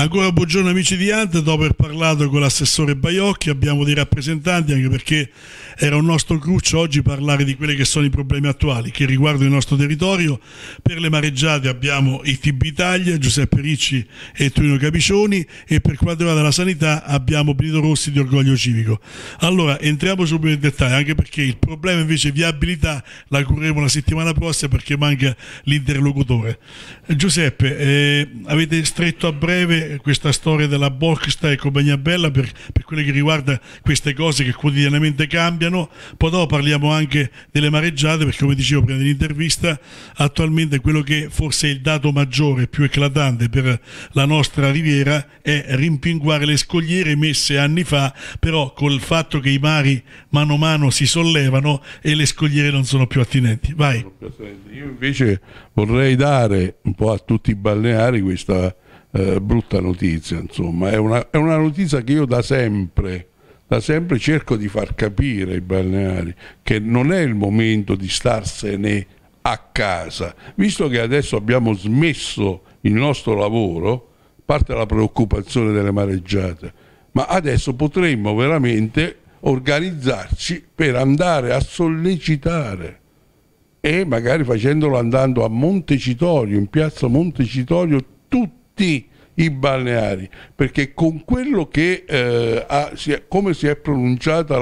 Ancora buongiorno amici di Ant, dopo aver parlato con l'assessore Baiocchi abbiamo dei rappresentanti, anche perché era un nostro cruccio oggi parlare di quelli che sono i problemi attuali che riguardano il nostro territorio. Per le mareggiate abbiamo i TB Italia, Giuseppe Ricci e Tonino Capicioni, e per quanto riguarda la sanità abbiamo Benito Rossi di Orgoglio Civico. Allora entriamo subito nel dettaglio, anche perché il problema invece viabilità la cureremo la settimana prossima perché manca l'interlocutore. Giuseppe, avete stretto a breve questa storia della Bolkestein e compagnia bella per quello che riguarda queste cose che quotidianamente cambiano. Poi dopo parliamo anche delle mareggiate, perché come dicevo prima dell'intervista, attualmente quello che forse è il dato maggiore, più eclatante per la nostra riviera è rimpinguare le scogliere messe anni fa, però col fatto che i mari mano a mano si sollevano e le scogliere non sono più attinenti. Vai. Io invece vorrei dare un po' a tutti i balneari questa brutta notizia, insomma, è una notizia che io da sempre cerco di far capire ai balneari che non è il momento di starsene a casa, visto che adesso abbiamo smesso il nostro lavoro, a parte la preoccupazione delle mareggiate, ma adesso potremmo veramente organizzarci per andare a sollecitare, e magari facendolo andando a Montecitorio, in piazza Montecitorio, tutti i balneari, perché con quello che come si è pronunciata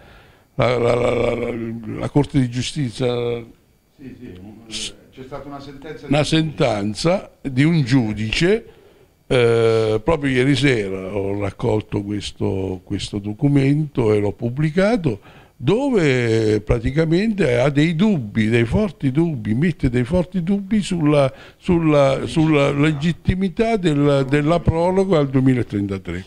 la Corte di Giustizia, c'è stata una sentenza di un giudice, proprio ieri sera ho raccolto questo documento e l'ho pubblicato, dove praticamente ha dei dubbi, dei forti dubbi, mette dei forti dubbi sulla legittimità della proroga al 2033.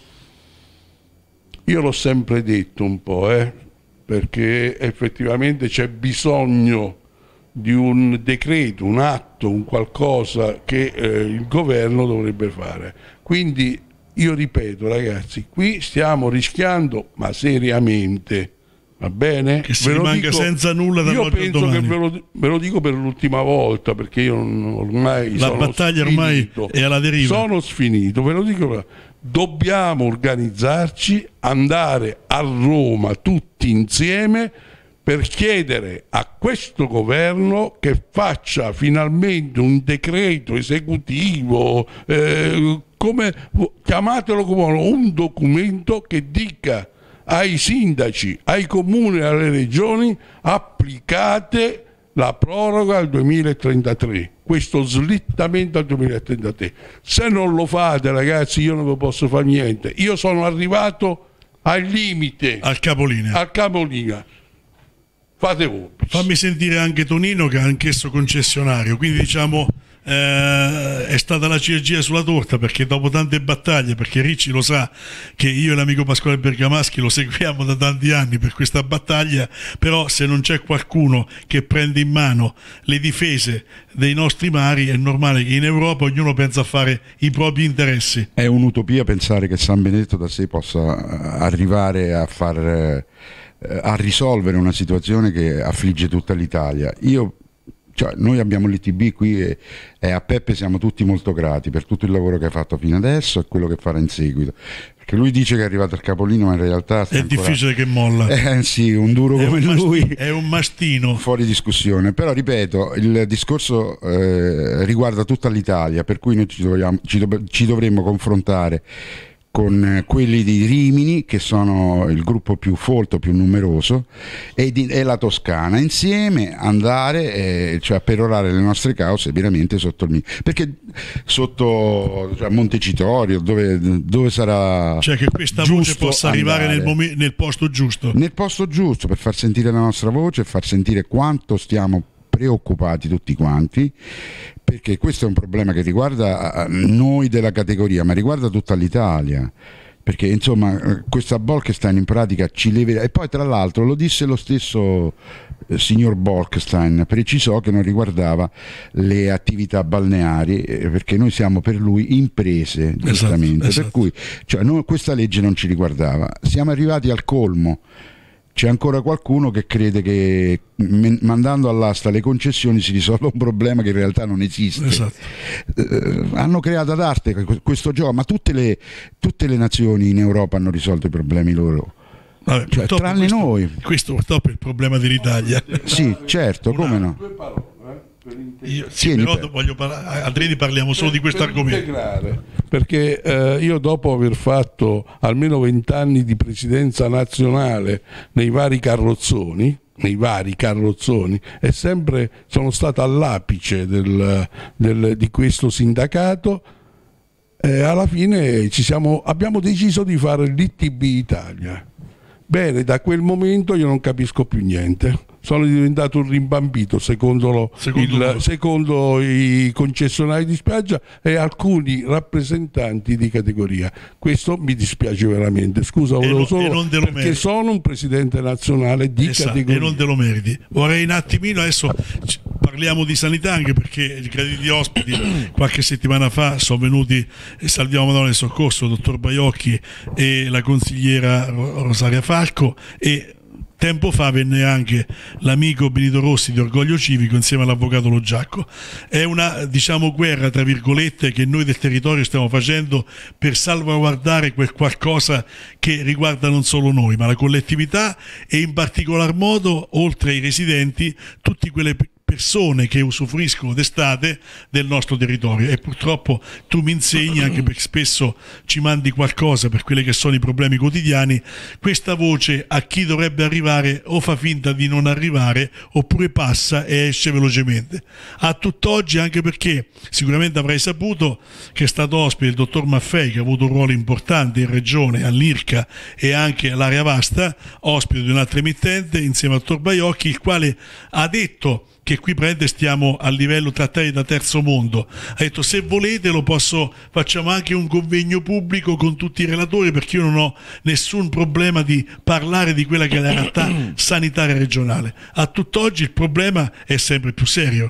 Io l'ho sempre detto un po', perché effettivamente c'è bisogno di un decreto, un atto, un qualcosa che il governo dovrebbe fare. Quindi io ripeto, ragazzi, qui stiamo rischiando, ma seriamente, va bene? Che si rimanga senza nulla da io penso che ve lo dico per l'ultima volta, perché io ormai la battaglia ormai è alla deriva. Sono sfinito, ve lo dico. Dobbiamo organizzarci, andare a Roma tutti insieme per chiedere a questo governo che faccia finalmente un decreto esecutivo, come chiamatelo come un documento che dica ai sindaci, ai comuni e alle regioni: applicate la proroga al 2033, questo slittamento al 2033. Se non lo fate, ragazzi, io non vi posso fare niente. Io sono arrivato al limite, al capolinea. Fate voi. Fammi sentire anche Tonino, che è anch'esso concessionario, quindi diciamo è stata la ciliegina sulla torta, perché dopo tante battaglie, perché Ricci lo sa che io e l'amico Pasquale Bergamaschi lo seguiamo da tanti anni per questa battaglia, però se non c'è qualcuno che prende in mano le difese dei nostri mari è normale che in Europa ognuno pensa a fare i propri interessi. È un'utopia pensare che San Benedetto da sé possa arrivare a risolvere una situazione che affligge tutta l'Italia. Noi abbiamo l'ITB qui e a Peppe siamo tutti molto grati per tutto il lavoro che ha fatto fino adesso e quello che farà in seguito, perché lui dice che è arrivato al capolinea, ma in realtà è difficile che molla. Sì, un duro come lui è un mastino fuori discussione. Però ripeto, il discorso riguarda tutta l'Italia, per cui noi ci dovremmo confrontare con quelli di Rimini, che sono il gruppo più folto, più numeroso, e la Toscana, insieme andare a perorare le nostre cause veramente sotto il perché sotto Montecitorio, dove sarà, cioè che questa voce possa arrivare nel posto giusto, per far sentire la nostra voce e far sentire quanto stiamo preoccupati tutti quanti, perché questo è un problema che riguarda noi della categoria, ma riguarda tutta l'Italia, perché insomma questa Bolkestein in pratica ci leva. E poi tra l'altro lo disse lo stesso signor Bolkestein, precisò che non riguardava le attività balneari, perché noi siamo per lui imprese, giustamente, esatto. Per cui questa legge non ci riguardava. Siamo arrivati al colmo c'è ancora qualcuno che crede che mandando all'asta le concessioni si risolva un problema che in realtà non esiste. Esatto. Hanno creato ad arte questo gioco, ma tutte le nazioni in Europa hanno risolto i problemi loro. Vabbè, Cioè, tranne noi. Questo purtroppo è il problema dell'Italia. Sì, certo, come no? Due parole, per Sì, però voglio altrimenti parliamo solo di questo argomento. Integrare, perché io dopo aver fatto almeno 20 anni di presidenza nazionale nei vari carrozzoni e sempre sono stato all'apice di questo sindacato, alla fine abbiamo deciso di fare l'ITB Italia. Bene, da quel momento io non capisco più niente. Sono diventato un rimbambito secondo i concessionari di spiaggia e alcuni rappresentanti di categoria. Questo mi dispiace veramente. Scusa, volevo solo perché sono un presidente nazionale di categoria. E non te lo meriti. Vorrei un attimino, adesso parliamo di sanità, anche perché i crediti ospiti qualche settimana fa sono venuti Salviamo Madonna del Soccorso, il dottor Baiocchi e la consigliera Rosaria Falco, e tempo fa venne anche l'amico Benito Rossi di Orgoglio Civico insieme all'avvocato Lo Giacco. È una, diciamo, guerra tra virgolette che noi del territorio stiamo facendo per salvaguardare quel qualcosa che riguarda non solo noi ma la collettività, e in particolar modo, oltre ai residenti, tutte quelle persone che usufruiscono d'estate del nostro territorio. E purtroppo tu mi insegni, anche perché spesso ci mandi qualcosa per quelli che sono i problemi quotidiani, questa voce a chi dovrebbe arrivare o fa finta di non arrivare oppure passa e esce velocemente. A tutt'oggi, anche perché sicuramente avrai saputo che è stato ospite il dottor Maffei, che ha avuto un ruolo importante in regione, all'IRCA e anche all'area vasta, ospite di un'altra emittente insieme al dottor Baiocchi, il quale ha detto che qui stiamo a livello trattati da terzo mondo. Ha detto: se volete facciamo anche un convegno pubblico con tutti i relatori, perché io non ho nessun problema di parlare di quella che è la realtà sanitaria regionale. A tutt'oggi il problema è sempre più serio.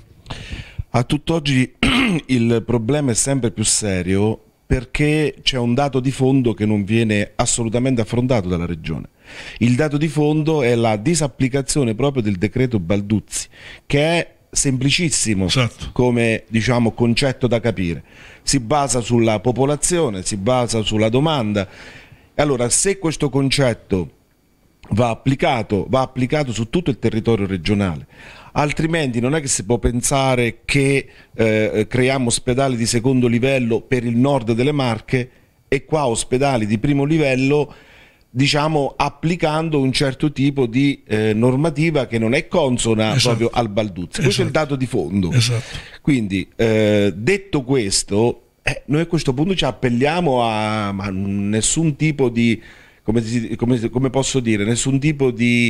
A tutt'oggi il problema è sempre più serio perché c'è un dato di fondo che non viene assolutamente affrontato dalla regione. Il dato di fondo è la disapplicazione proprio del decreto Balduzzi, che è semplicissimo, esatto, come concetto da capire. Si basa sulla popolazione, si basa sulla domanda. Allora, se questo concetto va applicato su tutto il territorio regionale, altrimenti non è che si può pensare che creiamo ospedali di secondo livello per il nord delle Marche e qua ospedali di primo livello, applicando un certo tipo di normativa che non è consona, esatto, proprio al Balduzzi. Questo, esatto, è il dato di fondo. Esatto. Quindi, detto questo, noi a questo punto ci appelliamo a nessun tipo di, come posso dire, nessun tipo di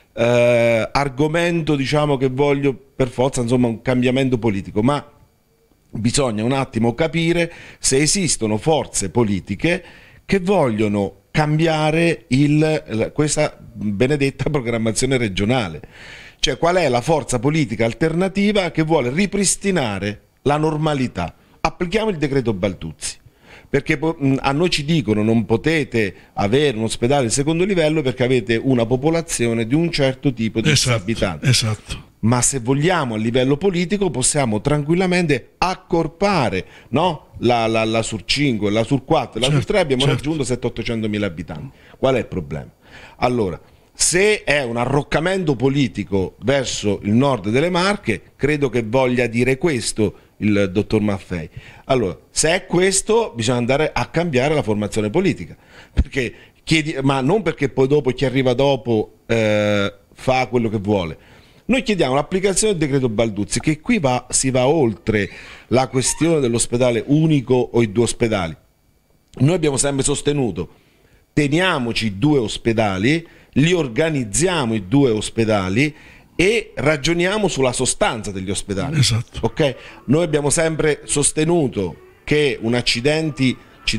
argomento, che voglio per forza, un cambiamento politico, ma bisogna un attimo capire se esistono forze politiche che vogliono cambiare questa benedetta programmazione regionale. Cioè, qual è la forza politica alternativa che vuole ripristinare la normalità? Applichiamo il decreto Balduzzi, perché a noi ci dicono: non potete avere un ospedale di secondo livello perché avete una popolazione di un certo tipo di, esatto, abitanti. Esatto. Ma se vogliamo, a livello politico possiamo tranquillamente accorpare, no? La Sur 5, la Sur 4, la Sur 3 abbiamo, certo, raggiunto 700-800 mila abitanti. Qual è il problema? Allora, se è un arroccamento politico verso il nord delle Marche, credo che voglia dire questo il dottor Maffei. Allora, se è questo, bisogna andare a cambiare la formazione politica, perché ma non perché poi dopo chi arriva dopo fa quello che vuole. Noi chiediamo l'applicazione del decreto Balduzzi, che qui si va oltre la questione dell'ospedale unico o i due ospedali. Noi abbiamo sempre sostenuto: teniamoci 2 ospedali, li organizziamo i 2 ospedali e ragioniamo sulla sostanza degli ospedali. Esatto. Okay? Noi abbiamo sempre sostenuto che un accidente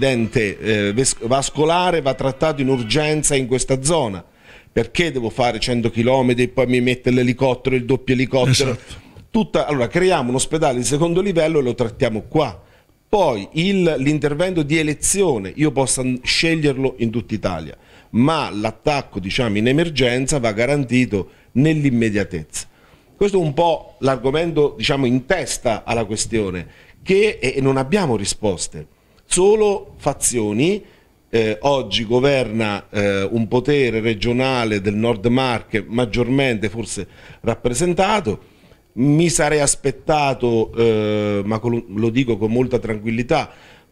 vascolare va trattato in urgenza in questa zona. Perché devo fare 100 km e poi mi mette l'elicottero, il doppio elicottero? Esatto. Allora, creiamo un ospedale di secondo livello e lo trattiamo qua. Poi l'intervento di elezione io possa sceglierlo in tutta Italia, ma l'attacco, diciamo, in emergenza va garantito nell'immediatezza. Questo è un po' l'argomento, diciamo, in testa alla questione, che non abbiamo risposte, solo fazioni. Oggi governa un potere regionale del Nord Marche maggiormente forse rappresentato. Mi sarei aspettato, ma lo dico con molta tranquillità,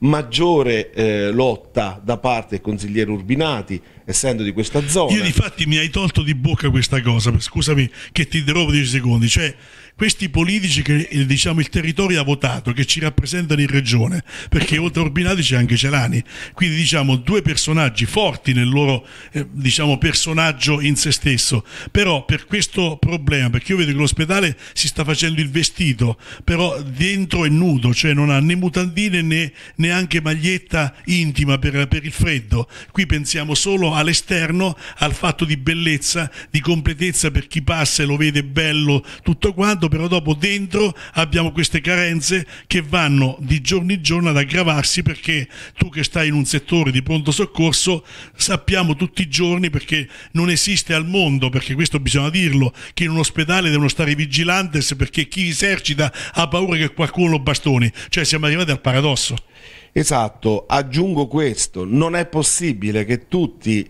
maggiore lotta da parte del consigliere Urbinati, essendo di questa zona. Io difatti mi hai tolto di bocca questa cosa, scusami che ti interrompo 10 secondi, cioè questi politici che, diciamo, il territorio ha votato, che ci rappresentano in regione, perché oltre a Urbinati c'è anche Celani, quindi diciamo due personaggi forti nel loro diciamo personaggio in se stesso, però per questo problema, perché io vedo che l'ospedale si sta facendo il vestito, però dentro è nudo, cioè non ha né mutandine né neanche maglietta intima per il freddo, qui pensiamo solo all'esterno, al fatto di bellezza, di completezza per chi passa e lo vede bello tutto quanto, però dopo dentro abbiamo queste carenze che vanno di giorno in giorno ad aggravarsi, perché tu che stai in un settore di pronto soccorso sappiamo tutti i giorni, perché non esiste al mondo, perché questo bisogna dirlo, che in un ospedale devono stare i vigilantes, perché chi esercita ha paura che qualcuno lo bastoni, cioè siamo arrivati al paradosso. Esatto, aggiungo questo, non è possibile che tutte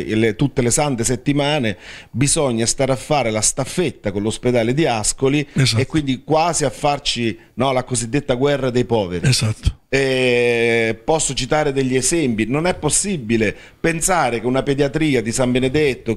le sante settimane bisogna stare a fare la staffetta con l'ospedale di Ascoli, esatto, e quindi quasi a farci, no, la cosiddetta guerra dei poveri. Esatto. Posso citare degli esempi, non è possibile pensare che una pediatria di San Benedetto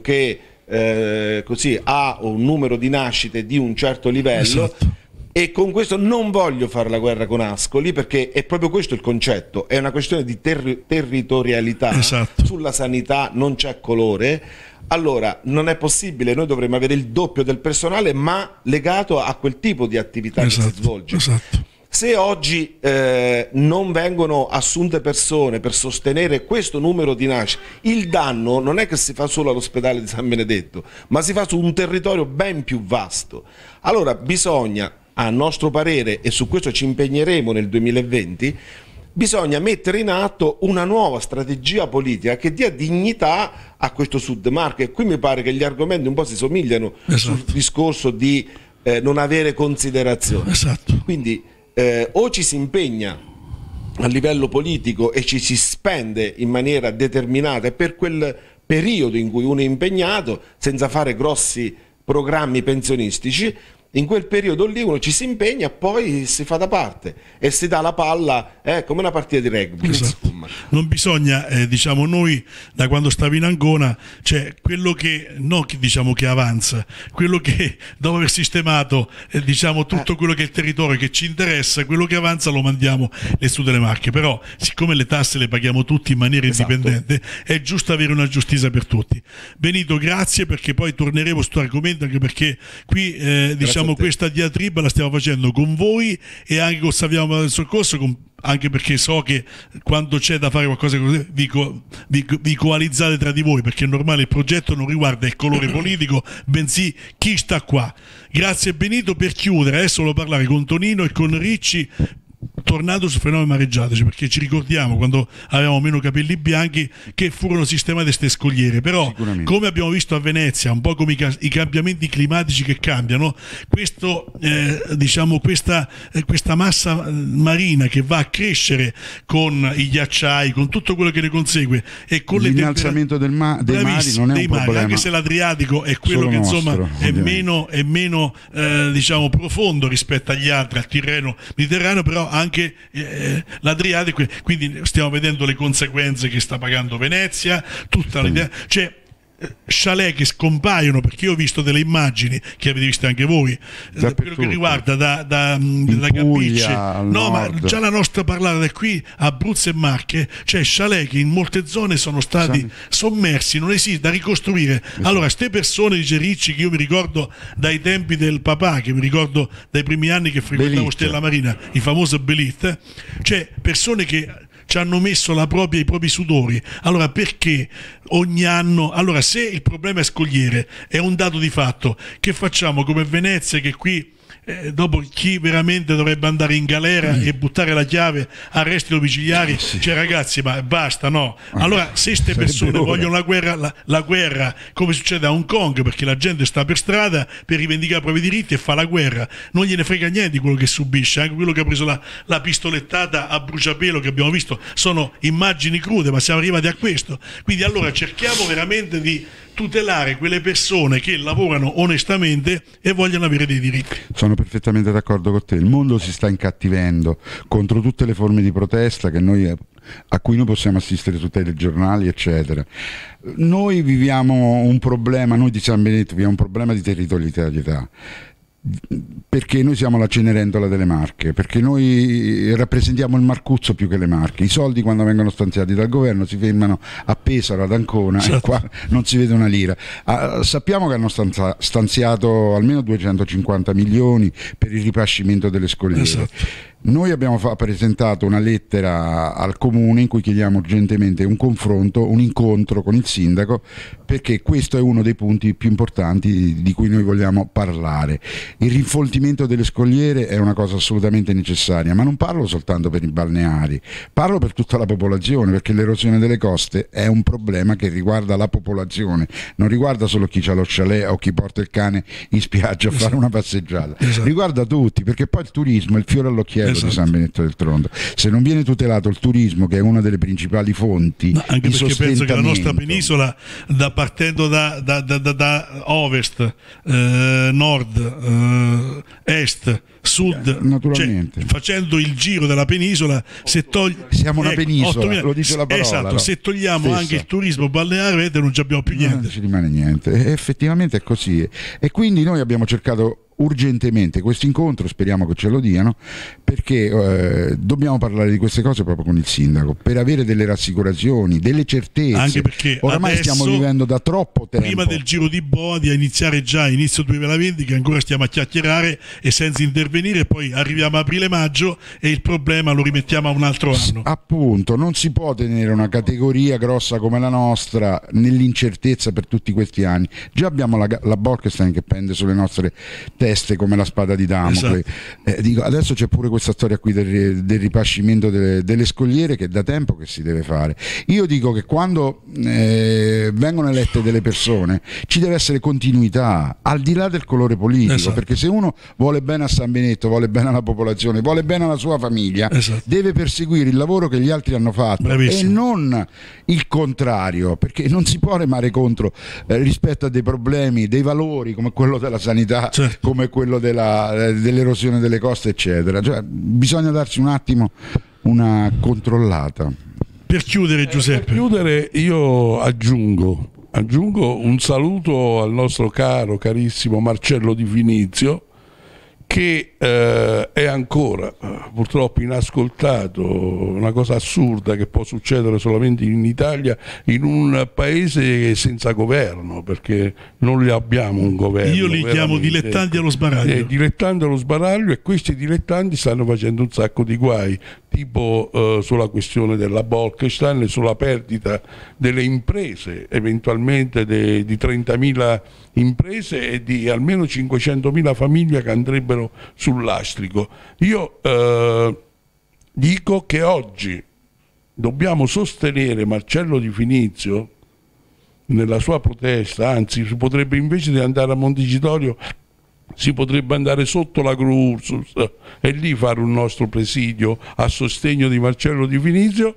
che così ha un numero di nascite di un certo livello, esatto, e con questo non voglio fare la guerra con Ascoli, perché è proprio questo il concetto, è una questione di territorialità, esatto, sulla sanità non c'è colore. Allora non è possibile, noi dovremmo avere il doppio del personale, ma legato a quel tipo di attività, esatto, che si svolge. Esatto. Se oggi non vengono assunte persone per sostenere questo numero di nascite, il danno non è che si fa solo all'ospedale di San Benedetto, ma si fa su un territorio ben più vasto. Allora bisogna, a nostro parere, e su questo ci impegneremo nel 2020, bisogna mettere in atto una nuova strategia politica che dia dignità a questo Sud Marche. E qui mi pare che gli argomenti un po' si somigliano, esatto, sul discorso di non avere considerazione. Esatto. Quindi o ci si impegna a livello politico e ci si spende in maniera determinata per quel periodo in cui uno è impegnato, senza fare grossi programmi pensionistici. In quel periodo lì uno ci si impegna, poi si fa da parte e si dà la palla, come una partita di rugby. Esatto. Non bisogna, diciamo, noi da quando stavi in Ancona, cioè quello che, no, diciamo che avanza, quello che dopo aver sistemato diciamo tutto quello che è il territorio che ci interessa, quello che avanza lo mandiamo su delle Marche, però siccome le tasse le paghiamo tutti in maniera, esatto, indipendente, è giusto avere una giustizia per tutti. Benito, grazie, perché poi torneremo su questo argomento, anche perché qui diciamo questa diatriba la stiamo facendo con voi e anche con Salviamo del Soccorso, anche perché so che quando c'è da fare qualcosa così vi coalizzate tra di voi, perché è normale, il progetto non riguarda il colore politico, bensì chi sta qua. Grazie Benito. Per chiudere adesso volevo parlare con Tonino e con Ricci, tornando sul fenomeno mareggiate, perché ci ricordiamo quando avevamo meno capelli bianchi che furono sistemate queste scogliere, però come abbiamo visto a Venezia, un po' come i cambiamenti climatici che cambiano, questo diciamo questa massa marina che va a crescere con i ghiacciai, con tutto quello che ne consegue, e con l'innalzamento dei mari non è un problema, anche se l'Adriatico è quello che insomma è meno diciamo profondo rispetto agli altri, al Tirreno Mediterraneo, però anche l'Adriatico, quindi stiamo vedendo le conseguenze che sta pagando Venezia, tutta l'idea, cioè chalet che scompaiono, perché io ho visto delle immagini che avete visto anche voi, quello che riguarda da Capicce, no, ma già la nostra parlata da qui Abruzzo e Marche, cioè chalet che in molte zone sono stati sommersi, non esiste, da ricostruire. Allora ste persone, dice Ricci, che io mi ricordo dai tempi del papà, che mi ricordo dai primi anni che frequentavo Stella Marina, il famoso Belit, cioè persone che ci hanno messo i propri sudori. Allora perché ogni anno, allora se il problema è scogliere, è un dato di fatto, che facciamo come Venezia, che qui dopo chi veramente dovrebbe andare in galera e buttare la chiave, arresti domiciliari, cioè ragazzi, ma basta, no? Allora se queste persone vogliono la guerra come succede a Hong Kong, perché la gente sta per strada per rivendicare i propri diritti e fa la guerra, non gliene frega niente di quello che subisce, anche quello che ha preso la pistolettata a bruciapelo che abbiamo visto, sono immagini crude, ma siamo arrivati a questo. Quindi allora cerchiamo veramente di tutelare quelle persone che lavorano onestamente e vogliono avere dei diritti. Sono perfettamente d'accordo con te, il mondo si sta incattivendo contro tutte le forme di protesta a cui noi possiamo assistere su telegiornali eccetera. Noi viviamo un problema, noi di San Benedetto viviamo un problema di territorialità, perché noi siamo la Cenerentola delle Marche, perché noi rappresentiamo il Marcuzzo più che le Marche. I soldi quando vengono stanziati dal governo si fermano a Pesaro, ad Ancona, certo. E qua non si vede una lira. Sappiamo che hanno stanziato almeno 250 milioni per il ripascimento delle scogliere. Esatto. Noi abbiamo presentato una lettera al comune in cui chiediamo urgentemente un confronto, un incontro con il sindaco, perché questo è uno dei punti più importanti di cui noi vogliamo parlare. Il rinfoltimento delle scogliere è una cosa assolutamente necessaria, ma non parlo soltanto per i balneari, parlo per tutta la popolazione, perché l'erosione delle coste è un problema che riguarda la popolazione, non riguarda solo chi ha lo chalet o chi porta il cane in spiaggia a fare una passeggiata, riguarda tutti, perché poi il turismo è il fiore all'occhiello. Esatto. Di San Benedetto del Tronto. Se non viene tutelato il turismo, che è una delle principali fonti anche di perché penso che la nostra penisola, partendo da ovest, nord, est, sud, naturalmente, cioè, facendo il giro della penisola, se siamo una penisola, lo dice la parola. Esatto, no? Se togliamo anche il turismo balneare, vedete, non abbiamo più niente. Non ci rimane niente. Effettivamente è così. E quindi noi abbiamo cercato urgentemente questo incontro, speriamo che ce lo diano, perché dobbiamo parlare di queste cose proprio con il sindaco, per avere delle rassicurazioni, delle certezze, anche perché oramai stiamo vivendo da troppo tempo prima del giro di boa di iniziare già inizio 2020, che ancora stiamo a chiacchierare e senza intervenire, poi arriviamo a aprile-maggio e il problema lo rimettiamo a un altro anno. Appunto, non si può tenere una categoria grossa come la nostra nell'incertezza per tutti questi anni. Già abbiamo la Bolkestein che pende sulle nostre teste come la spada di Damocle. Esatto. Adesso c'è pure questa storia qui del ripascimento delle scogliere, che è da tempo che si deve fare. Io dico che quando vengono elette delle persone ci deve essere continuità al di là del colore politico. Esatto. Perché se uno vuole bene a San Benedetto, vuole bene alla popolazione, vuole bene alla sua famiglia, esatto, deve perseguire il lavoro che gli altri hanno fatto. Bravissimo. E non il contrario, perché non si può remare contro rispetto a dei problemi, dei valori come quello della sanità, certo, come quello dell'erosione delle coste eccetera. Cioè, bisogna darsi un attimo una controllata. Per chiudere, Giuseppe, per chiudere io aggiungo un saluto al nostro carissimo Marcello Di Finizio, che è ancora purtroppo inascoltato, una cosa assurda che può succedere solamente in Italia, in un paese senza governo, perché non abbiamo un governo. Io li chiamo dilettanti allo sbaraglio. Dilettanti allo sbaraglio, e questi dilettanti stanno facendo un sacco di guai, tipo sulla questione della Bolkestein, sulla perdita delle imprese, eventualmente di 30.000 imprese e di almeno 500.000 famiglie che andrebbero sul lastrico. Io dico che oggi dobbiamo sostenere Marcello Di Finizio nella sua protesta, anzi si potrebbe, invece di andare a Montecitorio, si potrebbe andare sotto la Gru Ursus e lì fare un nostro presidio a sostegno di Marcello Di Finizio,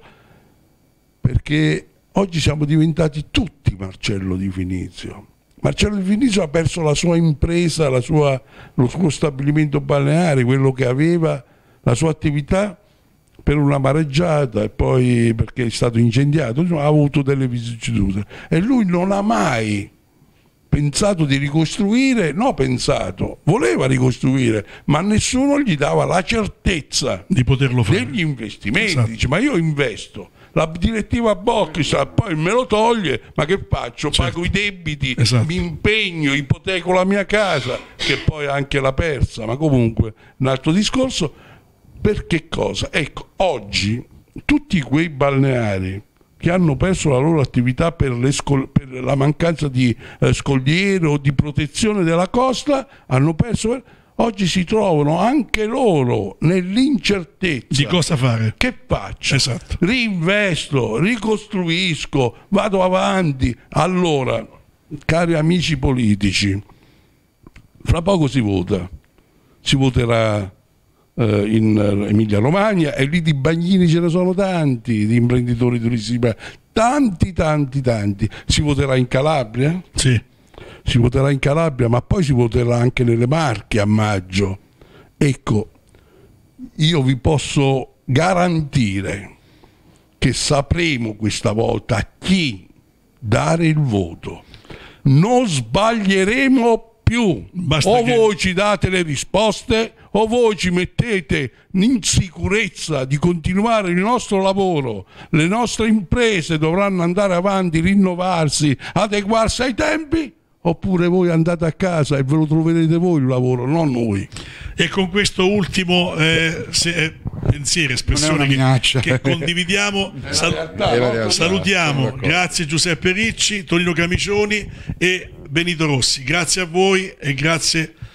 perché oggi siamo diventati tutti Marcello Di Finizio. Marcello Di Finizio ha perso la sua impresa, lo suo stabilimento balneare, quello che aveva, la sua attività, per una mareggiata, e poi perché è stato incendiato, insomma, ha avuto delle vicissitudini. E lui non ha mai pensato di ricostruire, voleva ricostruire, ma nessuno gli dava la certezza di poterlo fare, degli investimenti. Esatto. Dice, ma io investo, la direttiva Bolkestein poi me lo toglie, ma che faccio? Certo. Pago i debiti, esatto, mi impegno, ipoteco la mia casa, che poi anche l'ha persa, ma comunque un altro discorso. Per che cosa? Ecco, oggi tutti quei balneari che hanno perso la loro attività per la mancanza di scogliere o di protezione della costa, hanno perso. oggi si trovano anche loro nell'incertezza di cosa fare. Che faccio? Esatto. Rinvesto, ricostruisco, vado avanti. Allora, cari amici politici, fra poco si vota, si voterà in Emilia Romagna, e lì di bagnini ce ne sono tanti, di imprenditori turistici, tanti. Si voterà in Calabria? Sì. Si voterà in Calabria, ma poi si voterà anche nelle Marche a maggio. Ecco, io vi posso garantire che sapremo questa volta a chi dare il voto. Non sbaglieremo più. O voi ci date le risposte, o voi ci mettete in sicurezza di continuare il nostro lavoro. Le nostre imprese dovranno andare avanti, rinnovarsi, adeguarsi ai tempi, oppure voi andate a casa e ve lo troverete voi il lavoro, non noi. E con questo ultimo pensiero, espressione che condividiamo, salutiamo. Grazie Giuseppe Ricci, Tonino Camicioni e Benito Rossi. Grazie a voi e grazie